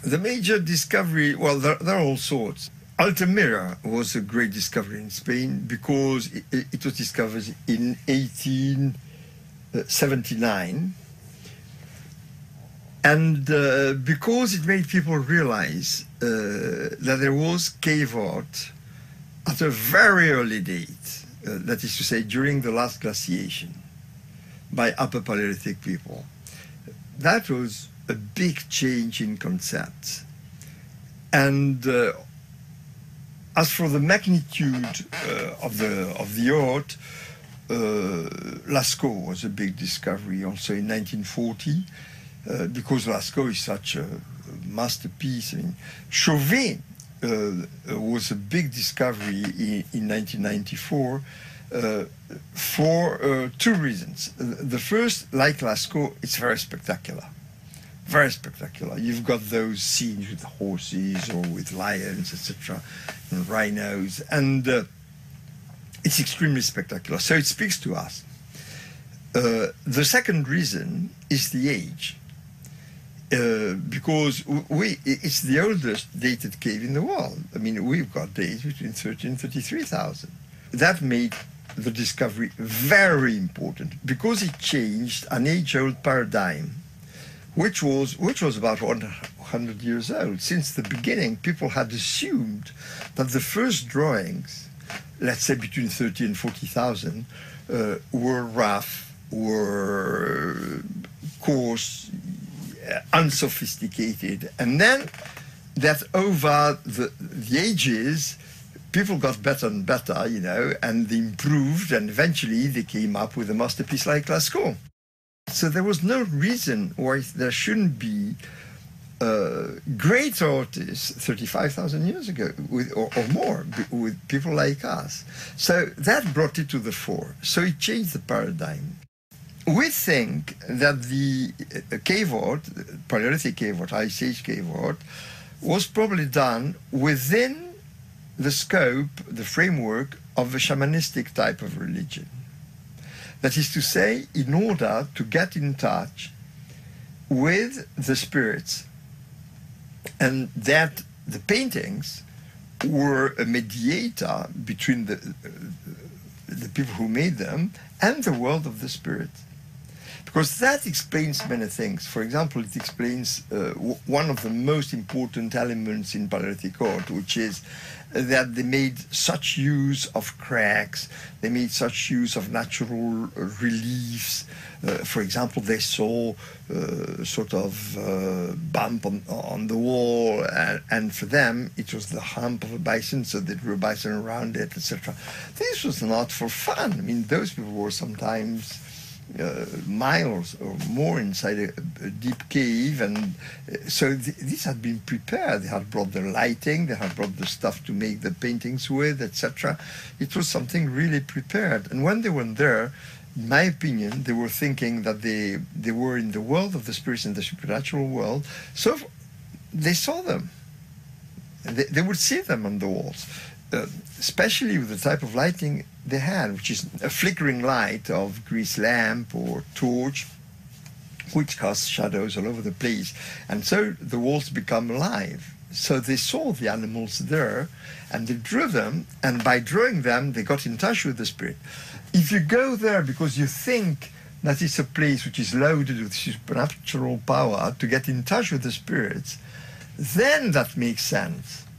The major discovery, well, there are all sorts. Altamira was a great discovery in Spain because it was discovered in 1879. And because it made people realize that there was cave art at a very early date, that is to say, during the last glaciation by Upper Paleolithic people. That was a big change in concepts. And as for the magnitude of the art, Lascaux was a big discovery also in 1940, because Lascaux is such a masterpiece. I mean, Chauvet was a big discovery in 1994 for two reasons. The first, like Lascaux, it's very spectacular. Very spectacular. You've got those scenes with horses or with lions, etc., and rhinos, and it's extremely spectacular. So it speaks to us. The second reason is the age. Because it's the oldest dated cave in the world. I mean, we've got dates between 30 and 33,000. That made the discovery very important because it changed an age-old paradigm, which was about 100 years old. Since the beginning, people had assumed that the first drawings, let's say between 30 and 40,000, were rough, were coarse, unsophisticated, and then that over the ages people got better and better, you know, and they improved, and eventually they came up with a masterpiece like Lascaux. So there was no reason why there shouldn't be great artists 35,000 years ago or more with people like us. So that brought it to the fore. So it changed the paradigm. We think that the cave art, Paleolithic cave art, Ice Age cave art, was probably done within the scope, the framework of a shamanistic type of religion. That is to say, in order to get in touch with the spirits, and that the paintings were a mediator between the people who made them and the world of the spirit. Because that explains many things. For example, it explains one of the most important elements in Paleolithic art, which is that they made such use of cracks, they made such use of natural reliefs. For example, they saw sort of bump on the wall, and for them it was the hump of a bison, so they drew a bison around it, etc. This was not for fun. I mean, those people were sometimes miles or more inside a deep cave, and so these had been prepared. They had brought their lighting, they had brought the stuff to make the paintings with, etc. It was something really prepared. And when they went there, in my opinion, they were thinking that they were in the world of the spirits, in the supernatural world, so they saw them. They would see them on the walls. Especially with the type of lighting they had, which is a flickering light of grease lamp or torch, which casts shadows all over the place. And so the walls become alive. So they saw the animals there, and they drew them, and by drawing them, they got in touch with the spirit. If you go there because you think that it's a place which is loaded with supernatural power to get in touch with the spirits, then that makes sense.